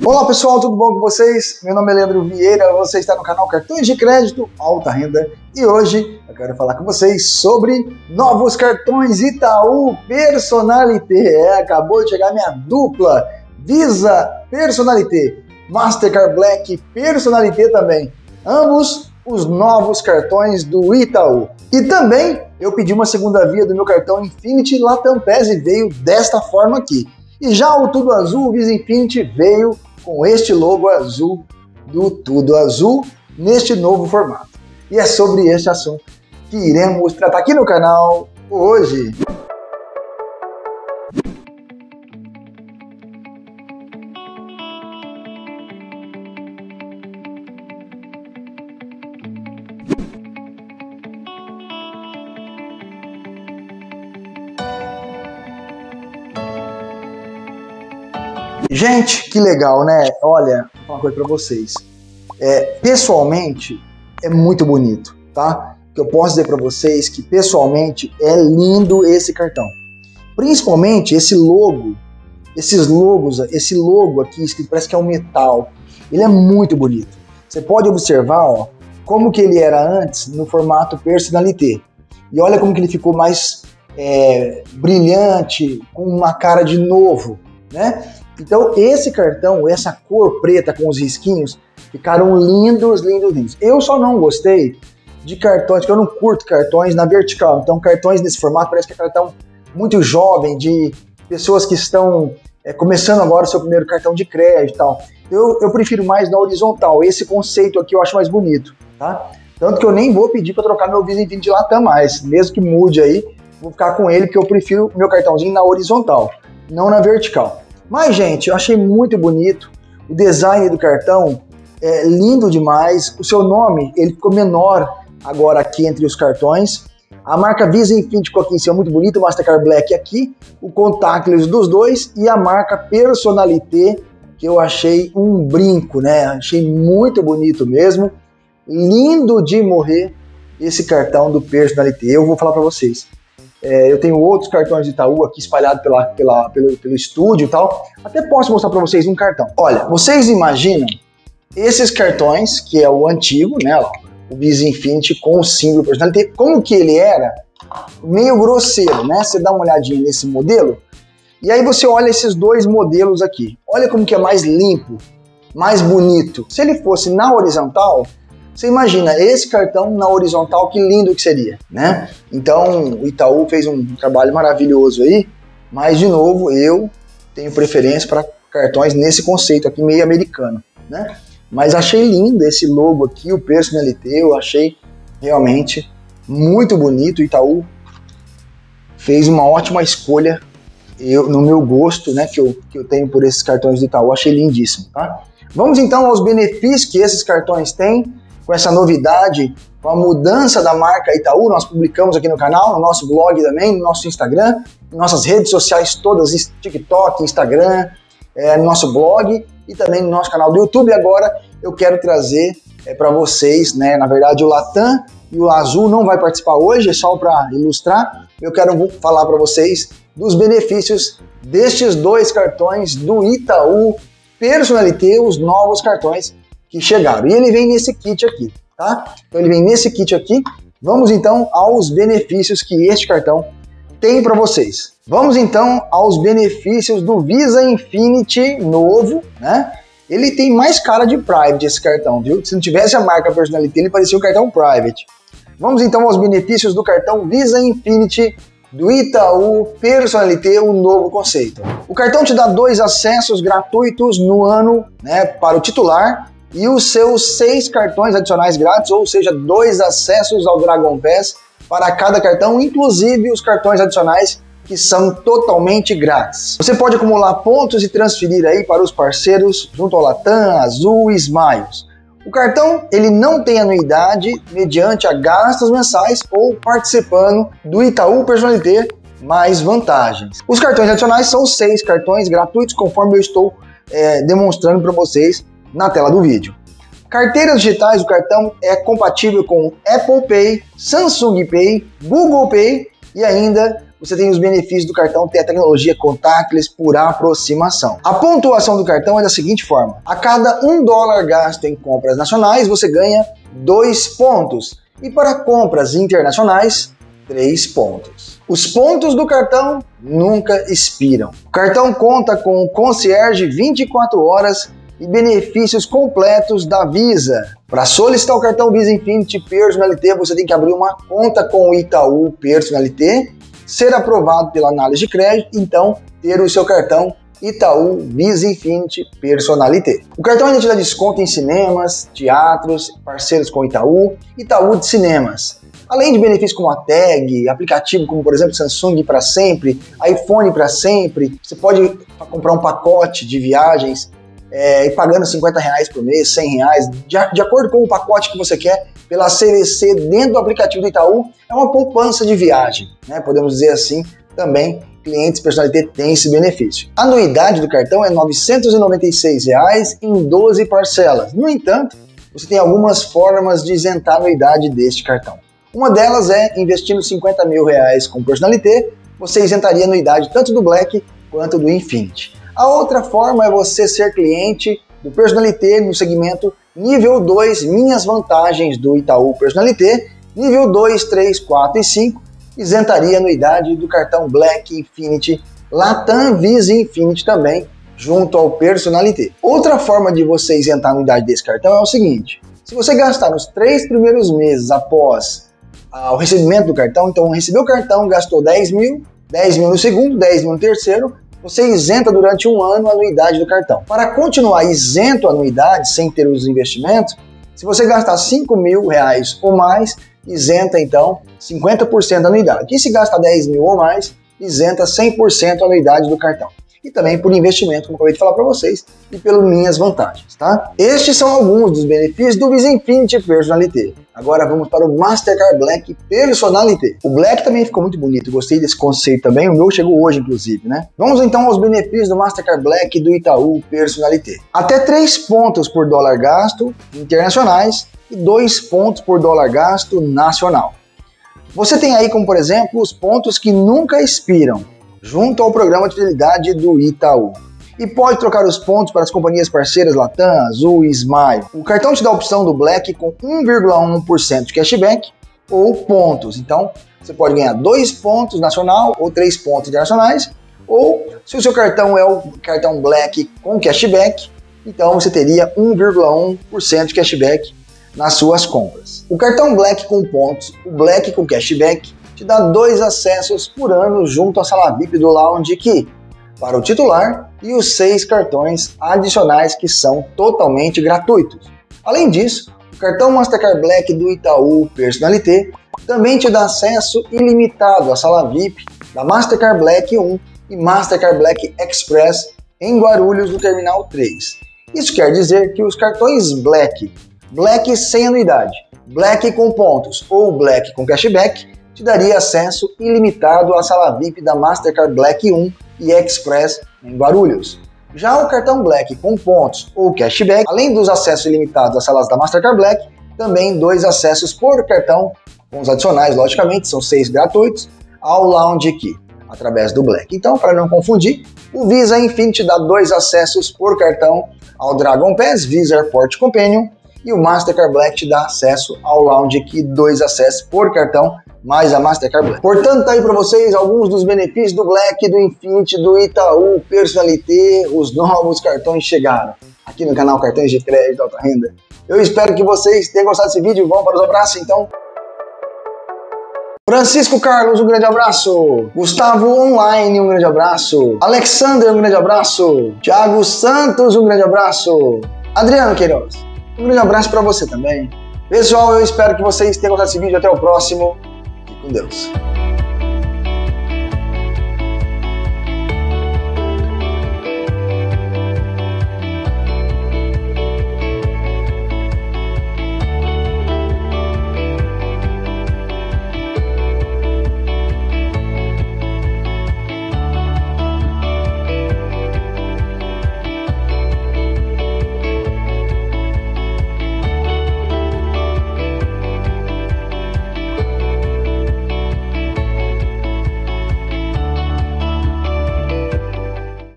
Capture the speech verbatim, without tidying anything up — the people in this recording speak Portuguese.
Olá pessoal, tudo bom com vocês? Meu nome é Leandro Vieira, você está no canal Cartões de Crédito Alta Renda e hoje eu quero falar com vocês sobre novos cartões Itaú Personalité. É, acabou de chegar minha dupla Visa Personalité, Mastercard Black Personalité também, ambos os novos cartões do Itaú. E também eu pedi uma segunda via do meu cartão Infinity Latam Pass e veio desta forma aqui. E já o Tudo Azul Visa Infinity veio com este logo azul do Tudo Azul neste novo formato. E é sobre este assunto que iremos tratar aqui no canal hoje. Gente, que legal, né? Olha, vou falar uma coisa pra vocês. É, pessoalmente, é muito bonito, tá? O que eu posso dizer pra vocês que, pessoalmente, é lindo esse cartão. Principalmente esse logo, esses logos, esse logo aqui, que parece que é um metal. Ele é muito bonito. Você pode observar, ó, como que ele era antes no formato Personalité. E olha como que ele ficou mais é, brilhante, com uma cara de novo, né? Então esse cartão, essa cor preta com os risquinhos, ficaram lindos, lindos, lindos. Eu só não gostei de cartões, porque eu não curto cartões na vertical. Então cartões nesse formato parece que é cartão muito jovem, de pessoas que estão é, começando agora o seu primeiro cartão de crédito e tal. Eu, eu prefiro mais na horizontal. Esse conceito aqui eu acho mais bonito, tá? Tanto que eu nem vou pedir para trocar meu Visa Infinity Latam mais, mesmo que mude aí, vou ficar com ele, porque eu prefiro meu cartãozinho na horizontal, não na vertical. Mas, gente, eu achei muito bonito, o design do cartão é lindo demais, o seu nome, ele ficou menor agora aqui entre os cartões, a marca Visa Infinity ficou aqui em cima, muito bonito, o Mastercard Black aqui, o contactless dos dois e a marca Personalité, que eu achei um brinco, né, achei muito bonito mesmo, lindo de morrer esse cartão do Personalité. Eu vou falar para vocês. É, eu tenho outros cartões de Itaú aqui espalhados pela, pela, pelo, pelo estúdio e tal. Até posso mostrar para vocês um cartão. Olha, vocês imaginam esses cartões, que é o antigo, né? Ó, o Visa Infinity com o símbolo Personalité, como que ele era? Meio grosseiro, né? Você dá uma olhadinha nesse modelo e aí você olha esses dois modelos aqui. Olha como que é mais limpo, mais bonito. Se ele fosse na horizontal, você imagina esse cartão na horizontal, que lindo que seria, né? Então o Itaú fez um trabalho maravilhoso aí, mas de novo eu tenho preferência para cartões nesse conceito aqui meio americano, né? Mas achei lindo esse logo aqui, o Personalité, eu achei realmente muito bonito. O Itaú fez uma ótima escolha, eu, no meu gosto, né, que eu, que eu tenho por esses cartões do Itaú, achei lindíssimo, tá? Vamos então aos benefícios que esses cartões têm. Com essa novidade, com a mudança da marca Itaú, nós publicamos aqui no canal, no nosso blog também, no nosso Instagram, em nossas redes sociais todas, TikTok, Instagram, é, no nosso blog e também no nosso canal do YouTube. E agora eu quero trazer é, para vocês, né, na verdade o Latam e o Azul não vai participar hoje, é só para ilustrar. Eu quero falar para vocês dos benefícios destes dois cartões do Itaú Personalité, os novos cartões que chegaram. E ele vem nesse kit aqui, tá? Então ele vem nesse kit aqui. Vamos então aos benefícios que este cartão tem para vocês. Vamos então aos benefícios do Visa Infinity novo, né? Ele tem mais cara de private esse cartão, viu? Se não tivesse a marca Personalité, ele parecia um cartão private. Vamos então aos benefícios do cartão Visa Infinity do Itaú Personalité, o novo conceito. O cartão te dá dois acessos gratuitos no ano, né, para o titular, e os seus seis cartões adicionais grátis, ou seja, dois acessos ao Dragon Pass para cada cartão, inclusive os cartões adicionais que são totalmente grátis. Você pode acumular pontos e transferir aí para os parceiros junto ao Latam, Azul e Smiles. O cartão ele não tem anuidade mediante a gastos mensais ou participando do Itaú Personalité mais vantagens. Os cartões adicionais são seis cartões gratuitos, conforme eu estou é, demonstrando para vocês na tela do vídeo. Carteiras digitais, o cartão é compatível com Apple Pay, Samsung Pay, Google Pay E ainda você tem os benefícios do cartão ter a tecnologia contactless por aproximação. A pontuação do cartão é da seguinte forma: a cada um dólar gasto em compras nacionais, você ganha dois pontos. E para compras internacionais, três pontos. Os pontos do cartão nunca expiram. O cartão conta com concierge vinte e quatro horas e benefícios completos da Visa. Para solicitar o cartão Visa Infinity Personalité, você tem que abrir uma conta com o Itaú Personalité, ser aprovado pela análise de crédito, então ter o seu cartão Itaú Visa Infinity Personalité. O cartão ainda te dá desconto em cinemas, teatros, parceiros com Itaú, Itaú de Cinemas. Além de benefícios como a tag, aplicativo como, por exemplo, Samsung para sempre, iPhone para sempre, você pode comprar um pacote de viagens é, e pagando cinquenta reais por mês, cem reais, de, de acordo com o pacote que você quer, pela C V C dentro do aplicativo do Itaú, é uma poupança de viagem, né? Podemos dizer assim, também clientes Personalité têm esse benefício. A anuidade do cartão é novecentos e noventa e seis reais em doze parcelas. No entanto, você tem algumas formas de isentar a anuidade deste cartão. Uma delas é investindo cinquenta mil reais com Personalité, você isentaria a anuidade tanto do Black quanto do Infinity. A outra forma é você ser cliente do Personalité no segmento nível dois, minhas vantagens do Itaú Personalité, nível dois, três, quatro e cinco, isentaria a anuidade do cartão Black, Infinity, Latam Visa Infinity também, junto ao Personalité. Outra forma de você isentar a anuidade desse cartão é o seguinte: se você gastar nos três primeiros meses após ah, o recebimento do cartão, então recebeu o cartão, gastou dez mil, dez mil no segundo, dez mil no terceiro, você isenta durante um ano a anuidade do cartão. Para continuar isento a anuidade, sem ter os investimentos, se você gastar cinco mil reais ou mais, isenta então cinquenta por cento da anuidade. E se gasta dez mil ou mais, isenta cem por cento a anuidade do cartão. E também por investimento, como eu acabei de falar para vocês, e pelas minhas vantagens, tá? Estes são alguns dos benefícios do Visa Infinity Personalité. Agora vamos para o Mastercard Black Personalité. O Black também ficou muito bonito, gostei desse conceito também, o meu chegou hoje inclusive, né? Vamos então aos benefícios do Mastercard Black do Itaú Personalité. Até três pontos por dólar gasto internacionais e dois pontos por dólar gasto nacional. Você tem aí como, por exemplo, os pontos que nunca expiram, junto ao programa de fidelidade do Itaú. E pode trocar os pontos para as companhias parceiras Latam, Azul e Smile. O cartão te dá a opção do Black com um vírgula um por cento de cashback ou pontos. Então, você pode ganhar dois pontos nacional ou três pontos internacionais. Ou, se o seu cartão é o cartão Black com cashback, então você teria um vírgula um por cento de cashback nas suas compras. O cartão Black com pontos, o Black com cashback, te dá dois acessos por ano junto à sala V I P do Lounge Key para o titular e os seis cartões adicionais que são totalmente gratuitos. Além disso, o cartão Mastercard Black do Itaú Personalité também te dá acesso ilimitado à sala V I P da Mastercard Black um e Mastercard Black Express em Guarulhos no Terminal três. Isso quer dizer que os cartões Black, Black sem anuidade, Black com pontos ou Black com cashback te daria acesso ilimitado à sala V I P da Mastercard Black um e Express em Guarulhos. Já o cartão Black com pontos ou cashback, além dos acessos ilimitados às salas da Mastercard Black, também dois acessos por cartão, com os adicionais, logicamente, são seis gratuitos, ao Lounge Key, através do Black. Então, para não confundir, o Visa Infinity dá dois acessos por cartão ao Dragon Pass, Visa Airport Companion, e o Mastercard Black te dá acesso ao Lounge Key, dois acessos por cartão, mais a Mastercard Black. Portanto, tá aí para vocês alguns dos benefícios do Black, do Infinity, do Itaú Personalité. Os novos cartões chegaram aqui no canal Cartões de Crédito Alta Renda. Eu espero que vocês tenham gostado desse vídeo. Vamos para os abraços, então. Francisco Carlos, um grande abraço. Gustavo Online, um grande abraço. Alexander, um grande abraço. Thiago Santos, um grande abraço. Adriano Queiroz, um grande abraço para você também. Pessoal, eu espero que vocês tenham gostado desse vídeo. Até o próximo. Fique com Deus.